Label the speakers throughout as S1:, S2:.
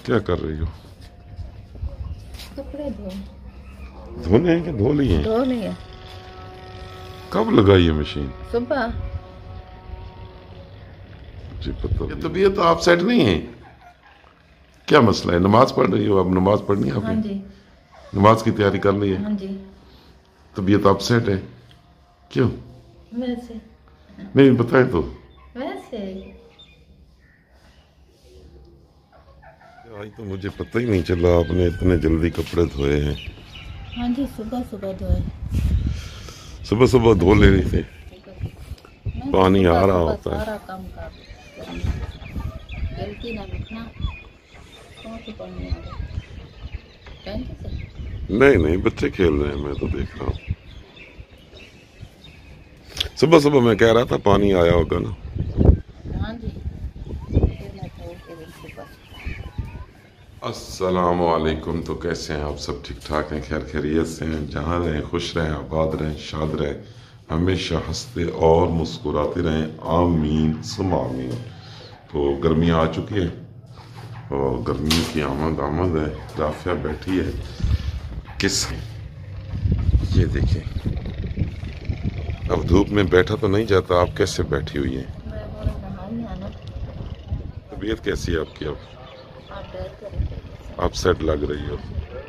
S1: क्या कर रही हो?
S2: कपड़े
S1: धोने हैं कि धो लिए हैं?
S2: धो लिए।
S1: कब लगाई है मशीन?
S2: सुबह।
S1: जी पता। ये तबीयत तो आप सेट नहीं है, क्या मसला है? नमाज पढ़ रही हो? अब नमाज पढ़नी है आपने?
S2: हाँ जी।
S1: नमाज की तैयारी कर ली है?
S2: हाँ जी।
S1: तबीयत आप सेट है? क्यों?
S2: वैसे
S1: नहीं बताए तो।
S2: वैसे
S1: आज तो मुझे पता ही नहीं चला आपने इतने जल्दी कपड़े धोए हैं।
S2: हाँ जी, सुबह सुबह धोए।
S1: सुबह सुबह धो ले रही थे? पानी आ रहा होता है।
S2: सारा काम कर गलती ना रखना। कौन सा पानी आ रहा है? टैंकी से?
S1: नहीं नहीं, बच्चे खेल रहे हैं, मैं तो देख रहा हूँ। सुबह सुबह मैं कह रहा था पानी आया होगा ना।
S2: हाँ जी। फिर मैं धो के दिन सुबह।
S1: अस्सलाम वालेकुम। तो कैसे हैं आप सब? ठीक ठाक हैं? खैर खैरियत से हैं? जहाँ रहें खुश रहें, आबाद रहें, शाद रहें, हमेशा हंसते और मुस्कुराते रहें। आमीन सुम आमीन। तो गर्मियाँ आ चुकी है और गर्मियों की आमद है। राफिया बैठी है किस, ये देखिए, अब धूप में बैठा तो नहीं जाता, आप कैसे बैठी हुई हैं?
S2: मैं बोला नहाई आना।
S1: तबीयत कैसी है आपकी? अब
S2: आप डर कर
S1: आप सेट लग रही हो।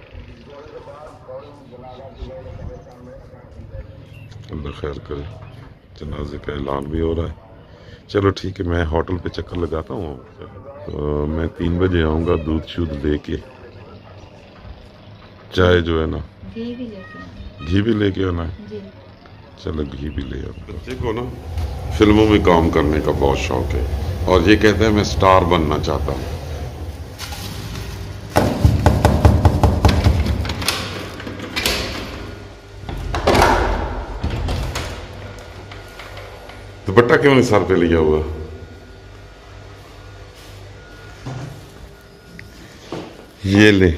S1: अल्लाह खैर करे। जनाजे का ऐलान भी हो रहा है। चलो ठीक है, मैं होटल पे चक्कर लगाता हूँ। तो मैं 3 बजे आऊँगा दूध शूध लेके। चाय जो है ना,
S2: घी भी लेके आना।
S1: घी भी लेके आना है?
S2: जी।
S1: चलो घी भी ले आता। बच्चे को ना फिल्मों में काम करने का बहुत शौक है और ये कहता है मैं स्टार बनना चाहता हूँ। दुपट्टा क्यों नहीं सर पे लिया हुआ? ये ले,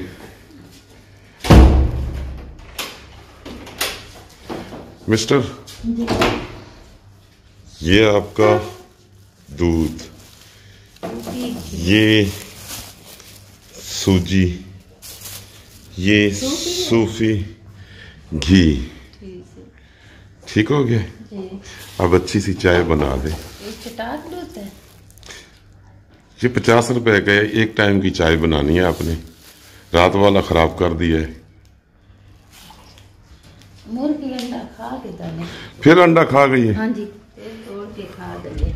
S1: मिस्टर, ये आपका दूध, ये सूजी, ये सूफी घी। ठीक हो गया?
S2: जी।
S1: अब अच्छी सी चाय बना दे।
S2: ये चटाक दूध है।
S1: ये 50 रुपए का है, एक टाइम की चाय बनानी है आपने, रात वाला खराब कर दिया है।
S2: मुर्गी अंडा खा के दाने।
S1: फिर अंडा खा गई है?
S2: हाँ जी, तोड़ के खा देंगे।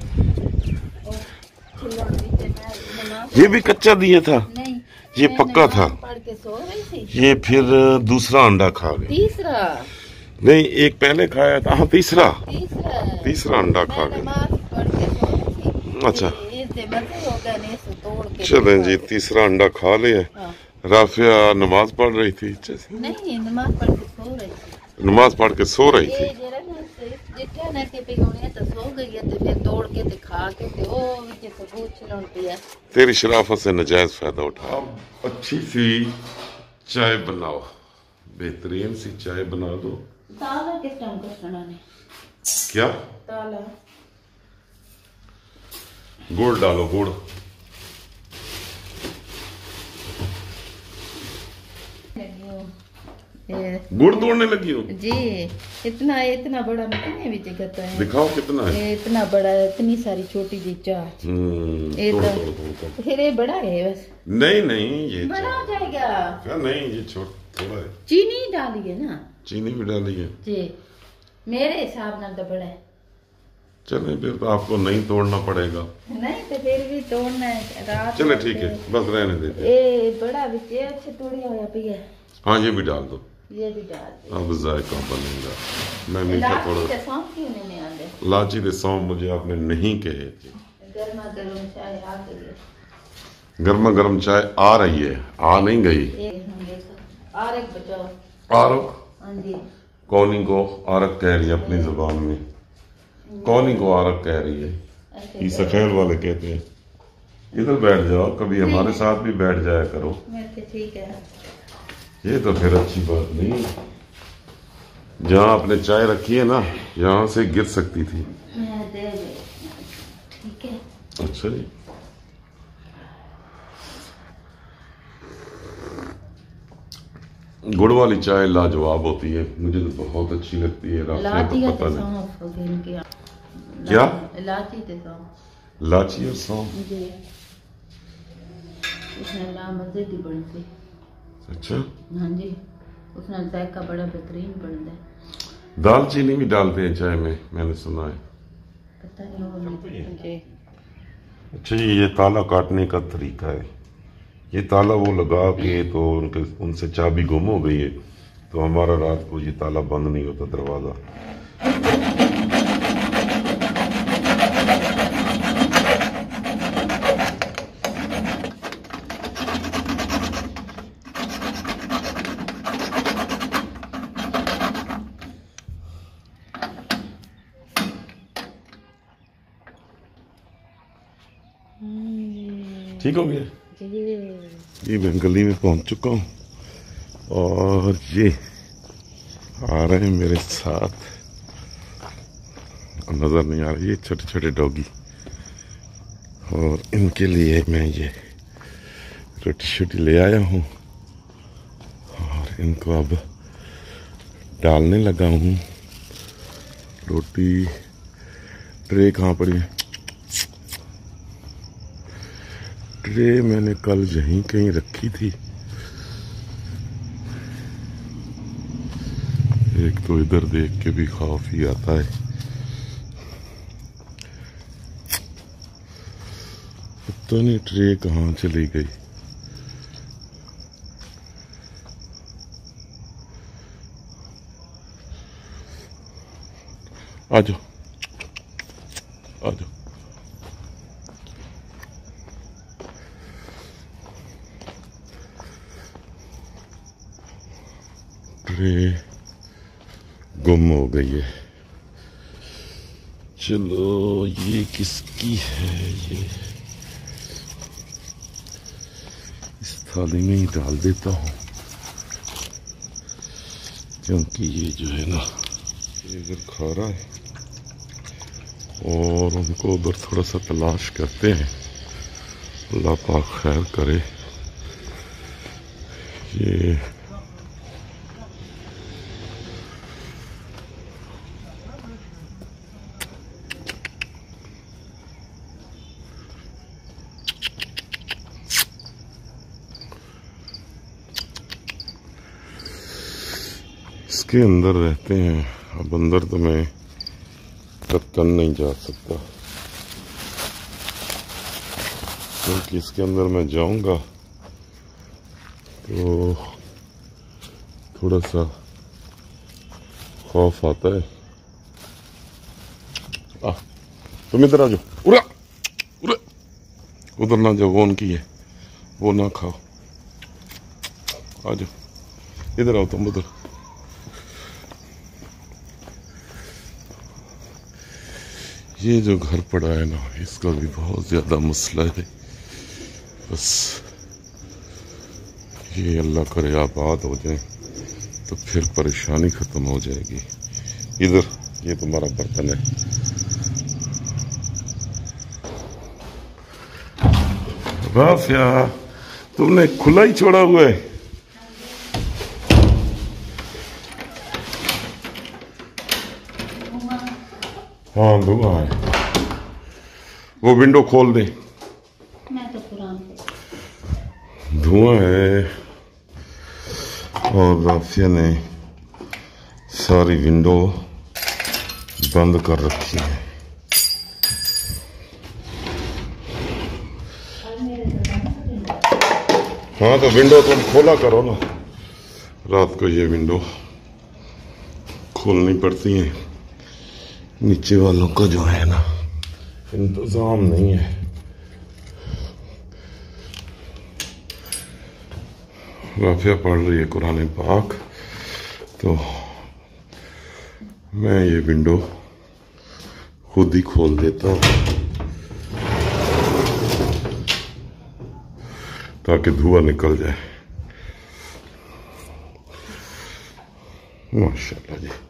S1: ये भी कच्चा दिया था?
S2: नहीं,
S1: ये पक्का था।
S2: पढ़ के सो रही थी।
S1: ये फिर दूसरा अंडा खा गई?
S2: तीसरा
S1: नहीं, एक पहले खाया था। हाँ तीसरा
S2: तीसरा
S1: अंडा खा गई।
S2: पढ़ के सो रही थी।
S1: अच्छा
S2: तोड़ के
S1: चलें जी, तीसरा अंडा खा लिया।
S2: हाँ।
S1: राफिया नमाज पढ़ रही थी?
S2: नहीं, नमाज पढ़ के सो रही थी।
S1: नमाज पढ़ के सो रही थी? तेरी शराफत से नजायज फायदा उठा। अब अच्छी सी चाय बनाओ, बेहतरीन सी चाय बना दो।
S2: ताला किस टाइम कसना ने?
S1: क्या?
S2: ताला
S1: गुड़ डालो, गुड़। गुड़ तोड़ने लगी हो?
S2: जी। इतना बड़ा कितने भी जगह है?
S1: दिखाओ कितना है।
S2: ये इतना बड़ा है, इतनी सारी छोटी सी चाह। ये तो फिर ये बड़ा है बस।
S1: नहीं नहीं, ये
S2: बड़ा हो जाएगा
S1: क्या? नहीं, ये थोड़ा है।
S2: चीनी डाली है ना?
S1: चीनी भी डाली है
S2: जी, मेरे हिसाब नाल तो बड़ा है।
S1: चले फिर तो आपको नहीं तोड़ना पड़ेगा।
S2: नहीं तो फिर भी तोड़ना है रात।
S1: चले ठीक है, बस रहने देते।
S2: ये बड़ा भी अच्छा तोड़िया हुआ पिया।
S1: हाँ ये भी डाल दो।
S2: ये भी डाल दो।
S1: अब जायका बनेगा। मैं मीठा थोड़ा। लाची दे सौंफ मुझे आपने नहीं कहे थे।
S2: गर्मा गर्म चाय आ गई है।
S1: गर्मा गर्म चाय आ रही है, आ नहीं गई।
S2: आरक बचाओ।
S1: आरक?
S2: हाँ जी।
S1: कौनी को आरक कह रही है अपनी जुबान में? कौनी को आरक कह रही है? ये सखेल वाले कहते हैं। इधर बैठ जाओ, कभी हमारे साथ भी बैठ जाया करो।
S2: ठीक है।
S1: ये तो फिर अच्छी बात नहीं। जहाँ आपने चाय रखी है ना, यहाँ से गिर सकती थी।
S2: ठीक है।
S1: अच्छा जी। गुड़ वाली चाय लाजवाब होती है, मुझे तो बहुत अच्छी लगती है।
S2: इलायची
S1: तो
S2: का
S1: पता नहीं
S2: सौंफ इनके
S1: क्या
S2: इलायची के सौंफ
S1: इलायची और सौंफ।
S2: जी उसने ना मजे की बनती।
S1: अच्छा
S2: हाँ जी उसने जायका बड़ा बेहतरीन बनता है।
S1: दालचीनी भी डालते हैं चाय में, मैंने सुना है।
S2: पता नहीं जी।
S1: अच्छा ये ताला काटने का तरीका है। ये ताला वो लगा के तो उनसे चाबी गुम हो गई है, तो हमारा रात को ये ताला बंद नहीं होता दरवाजा। ठीक हो गया। ये मैं गली में पहुंच चुका हूँ और ये आ रहे हैं मेरे साथ, नजर नहीं आ रही, ये छोटे छोटे डॉगी, और इनके लिए मैं ये रोटी शोटी ले आया हूँ और इनको अब डालने लगा हूँ। रोटी ट्रे कहाँ पड़ी है? ट्रे मैंने कल यहीं कहीं रखी थी, एक तो इधर देख के भी खौफ ही आता है। पता नहीं ट्रे कहाँ चली गई। आ जाओ आ जाओ। ट्रे गुम हो गई है। चलो ये किसकी है? ये इस थाली में ही डाल देता हूँ, क्योंकि ये जो है ना ये इधर खा रहा है और उनको उधर थोड़ा सा तलाश करते हैं। अल्लाह पाक खैर करे। ये इसके अंदर रहते हैं। अब अंदर तो मैं कतन नहीं जा सकता, क्योंकि इसके अंदर मैं जाऊंगा तो थोड़ा सा खौफ आता है। तुम इधर आ जाओ। उरा उरा उधर ना जाओ, वो उनकी है, वो ना खाओ। आ जाओ इधर आओ, तुम उधर। ये जो घर पड़ा है ना, इसका भी बहुत ज्यादा मसला है। बस ये अल्लाह करे आबाद हो जाए तो फिर परेशानी खत्म हो जाएगी। इधर ये तुम्हारा बर्तन है। राफिया तुमने खुला ही छोड़ा हुआ है। हाँ धुआं है, वो विंडो खोल दे।
S2: मैं तो कुरान
S1: धुआं है और राफिया ने सारी विंडो बंद कर रखी है। हाँ तो विंडो तुम खोला करो ना, रात को ये विंडो खोलनी पड़ती है। नीचे वालों का जो है ना इंतजाम नहीं है। राफिया पढ़ रही है कुरान पाक, तो मैं ये विंडो खुद ही खोल देता हूँ ताकि धुआं निकल जाए। माशाल्लाह जी।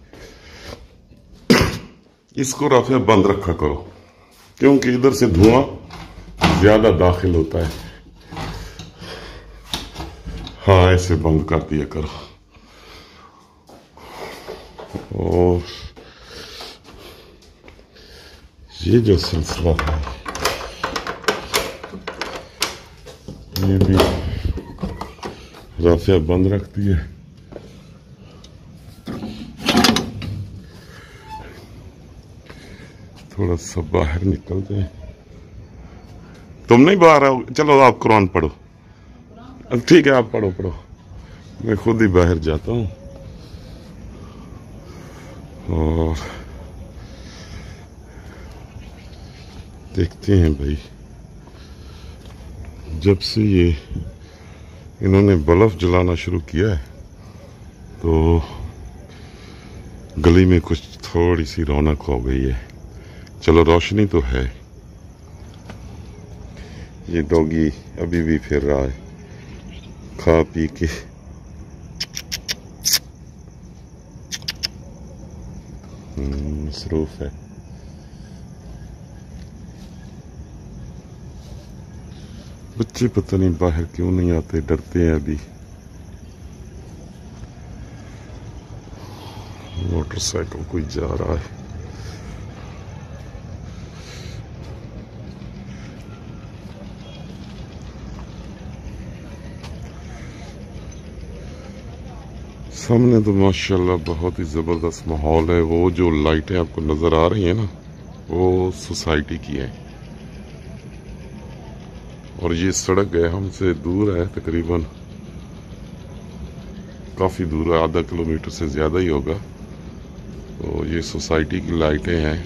S1: इसको राफिया बंद रखा करो, क्योंकि इधर से धुआं ज्यादा दाखिल होता है। हाँ ऐसे बंद कर दिया करो। और ये जो सिलसिला है ये भी राफिया बंद रखती है। थोड़ा सा बाहर निकलते हैं। तुम नहीं बाहर आओ, चलो आप कुरान पढ़ो। ठीक है आप पढ़ो पढ़ो, मैं खुद ही बाहर जाता हूँ। और देखते हैं भाई, जब से ये इन्होंने बल्ब जलाना शुरू किया है तो गली में कुछ थोड़ी सी रौनक हो गई है। चलो रोशनी तो है। ये डॉगी अभी भी फिर रहा है खा पी के। मसरूफ है। बच्चे पता नहीं बाहर क्यों नहीं आते, डरते हैं अभी। मोटरसाइकिल कोई जा रहा है। सामने तो माशाल्लाह बहुत ही ज़बरदस्त माहौल है। वो जो लाइटें आपको नज़र आ रही हैं ना, वो सोसाइटी की हैं। और ये सड़क है हमसे दूर है, तकरीबन काफ़ी दूर है, आधा किलोमीटर से ज़्यादा ही होगा। तो ये सोसाइटी की लाइटें हैं।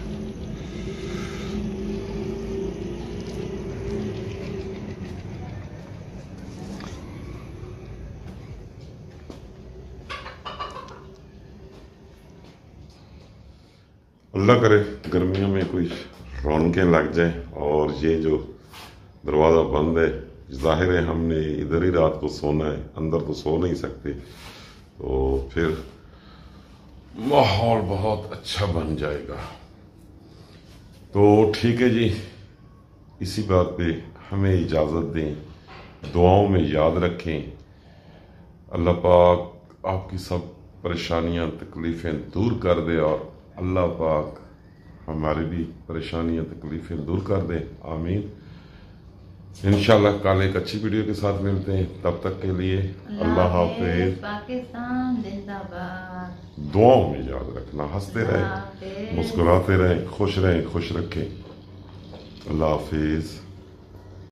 S1: अल्लाह करे गर्मियों में कोई रौनकें लग जाए। और ये जो दरवाज़ा बंद है, जाहिर है हमने इधर ही रात को सोना है, अंदर तो सो नहीं सकते। तो फिर माहौल बहुत अच्छा बन जाएगा। तो ठीक है जी, इसी बात पे हमें इजाज़त दें, दुआओं में याद रखें। अल्लाह पाक आपकी सब परेशानियां तकलीफ़ें दूर कर दे और अल्लाह पाक हमारी भी परेशानियां तकलीफ़ें दूर कर दे। आमीन। इंशाल्लाह कल एक अच्छी वीडियो के साथ मिलते हैं। तब तक के लिए अल्लाह हाफिज।
S2: पाकिस्तान जिंदाबाद।
S1: दुआओं में याद रखना, हंसते रहें, मुस्कुराते रहें, खुश रहें, खुश रखें। अल्लाह हाफिज।